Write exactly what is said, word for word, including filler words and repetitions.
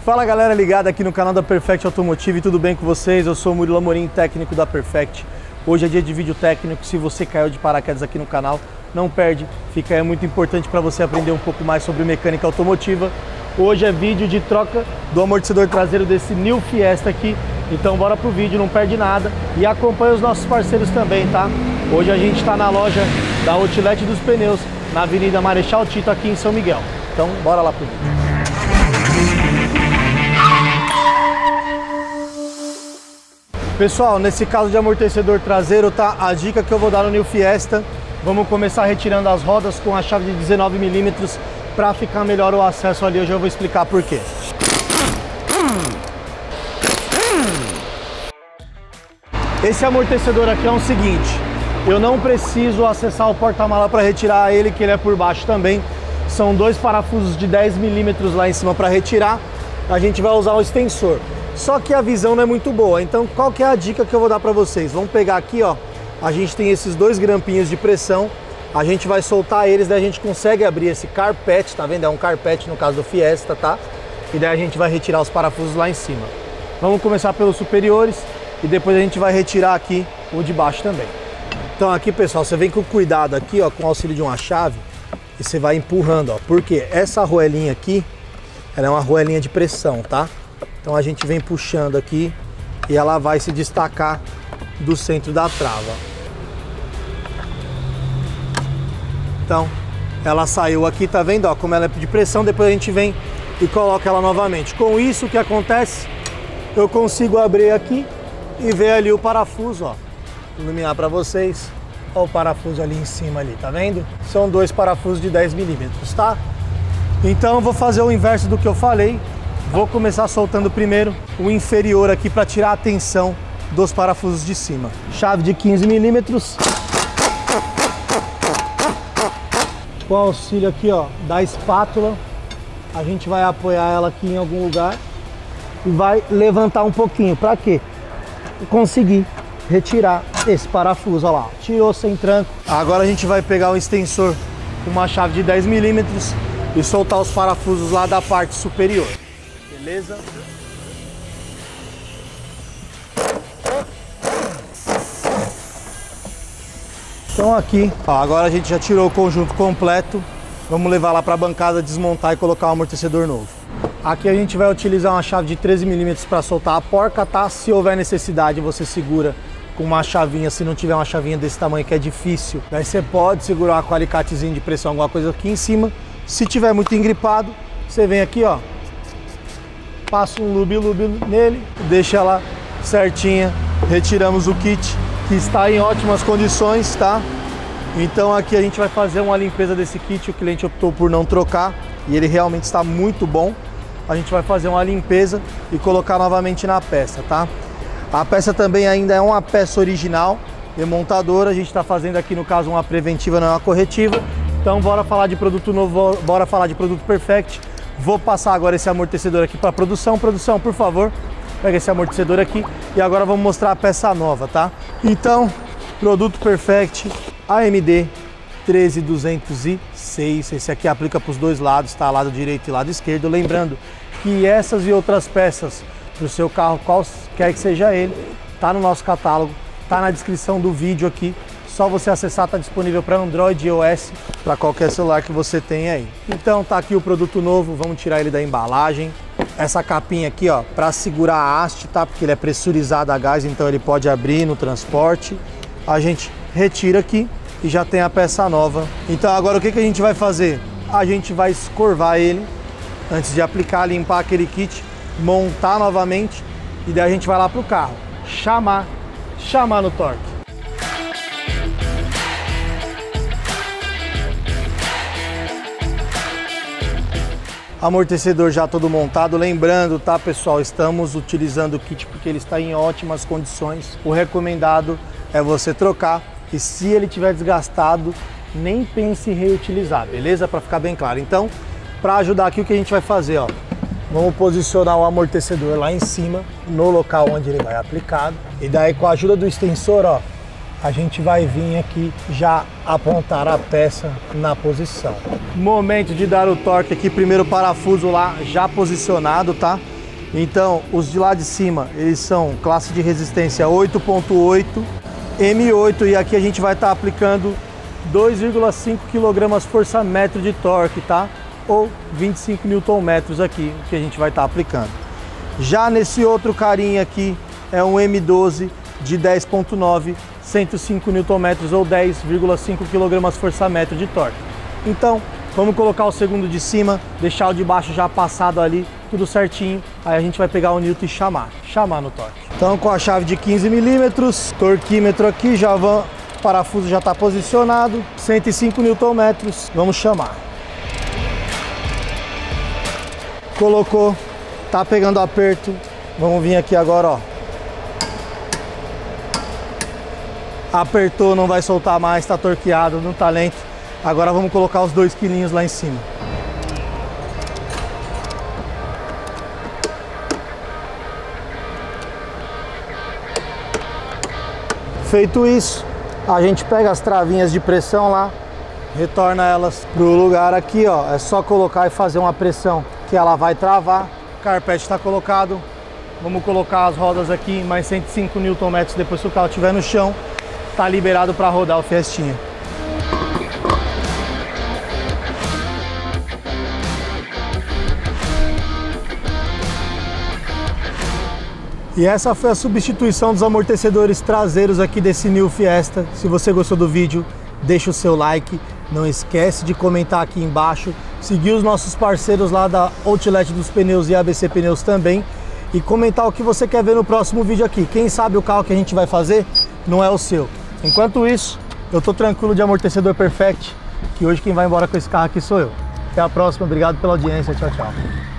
Fala galera ligada aqui no canal da Perfect Automotive, tudo bem com vocês? Eu sou o Murilo Amorim, técnico da Perfect. Hoje é dia de vídeo técnico, se você caiu de paraquedas aqui no canal, não perde, fica aí, é muito importante para você aprender um pouco mais sobre mecânica automotiva. Hoje é vídeo de troca do amortecedor traseiro desse New Fiesta aqui, então bora pro vídeo, não perde nada e acompanha os nossos parceiros também, tá? Hoje a gente está na loja da Outlet dos Pneus, na Avenida Marechal Tito, aqui em São Miguel. Então bora lá pro vídeo. Pessoal, nesse caso de amortecedor traseiro, tá? A dica que eu vou dar no New Fiesta, vamos começar retirando as rodas com a chave de dezenove milímetros para ficar melhor o acesso ali. Hoje eu vou explicar por quê. Esse amortecedor aqui é o seguinte, eu não preciso acessar o porta-mala para retirar ele, que ele é por baixo também. São dois parafusos de dez milímetros lá em cima para retirar. A gente vai usar o extensor. Só que a visão não é muito boa, então qual que é a dica que eu vou dar para vocês? Vamos pegar aqui, ó, a gente tem esses dois grampinhos de pressão, a gente vai soltar eles, daí a gente consegue abrir esse carpete, tá vendo? É um carpete no caso do Fiesta, tá? E daí a gente vai retirar os parafusos lá em cima. Vamos começar pelos superiores e depois a gente vai retirar aqui o de baixo também. Então aqui, pessoal, você vem com cuidado aqui, ó, com o auxílio de uma chave e você vai empurrando, ó, porque essa arruelinha aqui, ela é uma arruelinha de pressão, tá? Então a gente vem puxando aqui e ela vai se destacar do centro da trava. Então ela saiu aqui, tá vendo? Ó, como ela é de pressão, depois a gente vem e coloca ela novamente. Com isso, o que acontece? Eu consigo abrir aqui e ver ali o parafuso, ó. Iluminar para vocês. Ó o parafuso ali em cima ali, tá vendo? São dois parafusos de dez milímetros, tá? Então eu vou fazer o inverso do que eu falei. Vou começar soltando primeiro o inferior aqui para tirar a tensão dos parafusos de cima. Chave de quinze milímetros. Com o auxílio aqui, ó, da espátula, a gente vai apoiar ela aqui em algum lugar e vai levantar um pouquinho. Para quê? Conseguir retirar esse parafuso, ó lá. Tirou sem tranco. Agora a gente vai pegar o extensor com uma chave de dez milímetros e soltar os parafusos lá da parte superior. Beleza? Então aqui, ó, agora a gente já tirou o conjunto completo. Vamos levar lá para a bancada, desmontar e colocar um amortecedor novo. Aqui a gente vai utilizar uma chave de treze milímetros para soltar a porca, tá? Se houver necessidade, você segura com uma chavinha. Se não tiver uma chavinha desse tamanho que é difícil, daí você pode segurar com um alicatezinho de pressão, alguma coisa aqui em cima. Se tiver muito engripado, você vem aqui, ó, passa um lube-lube nele, deixa ela certinha, retiramos o kit, que está em ótimas condições, tá? Então aqui a gente vai fazer uma limpeza desse kit, o cliente optou por não trocar e ele realmente está muito bom. A gente vai fazer uma limpeza e colocar novamente na peça, tá? A peça também ainda é uma peça original, demontadora, a gente está fazendo aqui no caso uma preventiva, não é uma corretiva. Então bora falar de produto novo, bora falar de produto Perfect. Vou passar agora esse amortecedor aqui para produção. Produção, por favor, pega esse amortecedor aqui e agora vamos mostrar a peça nova, tá? Então, produto Perfect A M D treze duzentos e seis. Esse aqui aplica para os dois lados, tá? Lado direito e lado esquerdo. Lembrando que essas e outras peças para o seu carro, qualquer que seja ele, tá no nosso catálogo, tá na descrição do vídeo aqui. Só você acessar, tá disponível para Android e iOS, para qualquer celular que você tenha aí. Então tá aqui o produto novo, vamos tirar ele da embalagem. Essa capinha aqui, ó, para segurar a haste, tá? Porque ele é pressurizado a gás, então ele pode abrir no transporte. A gente retira aqui e já tem a peça nova. Então agora o que que a gente vai fazer? A gente vai escorvar ele antes de aplicar, limpar aquele kit, montar novamente e daí a gente vai lá pro carro, chamar, chamar no torque. Amortecedor já todo montado, lembrando, tá pessoal, estamos utilizando o kit porque ele está em ótimas condições. O recomendado é você trocar e se ele tiver desgastado, nem pense em reutilizar, beleza? Para ficar bem claro. Então, para ajudar aqui o que a gente vai fazer, ó, vamos posicionar o amortecedor lá em cima, no local onde ele vai aplicado. E daí com a ajuda do extensor, ó, a gente vai vir aqui já apontar a peça na posição. Momento de dar o torque aqui, primeiro parafuso lá já posicionado, tá? Então, os de lá de cima, eles são classe de resistência oito ponto oito, M oito, e aqui a gente vai estar aplicando dois vírgula cinco quilogramas força-metro de torque, tá? Ou vinte e cinco newton-metros aqui, que a gente vai estar aplicando. Já nesse outro carinha aqui, é um M doze de dez ponto nove, cento e cinco newton-metros ou dez vírgula cinco quilogramas força-metro de torque. Então, vamos colocar o segundo de cima, deixar o de baixo já passado ali, tudo certinho. Aí a gente vai pegar o newton e chamar, chamar no torque. Então, com a chave de quinze milímetros, torquímetro aqui, já vão, o parafuso já está posicionado, cento e cinco newton-metros, vamos chamar. Colocou, tá pegando aperto, vamos vir aqui agora, ó. Apertou, não vai soltar mais, tá torqueado no talento. Agora vamos colocar os dois quilinhos lá em cima. Feito isso, a gente pega as travinhas de pressão lá, retorna elas pro lugar aqui, ó. É só colocar e fazer uma pressão que ela vai travar. O carpete está colocado. Vamos colocar as rodas aqui, mais cento e cinco newton-metros depois que o carro estiver no chão. Tá liberado para rodar o Fiestinha. E essa foi a substituição dos amortecedores traseiros aqui desse New Fiesta. Se você gostou do vídeo, deixa o seu like. Não esquece de comentar aqui embaixo. Seguir os nossos parceiros lá da Outlet dos Pneus e A B C Pneus também. E comentar o que você quer ver no próximo vídeo aqui. Quem sabe o carro que a gente vai fazer não é o seu. Enquanto isso, eu tô tranquilo de amortecedor Perfect, que hoje quem vai embora com esse carro aqui sou eu. Até a próxima, obrigado pela audiência, tchau, tchau.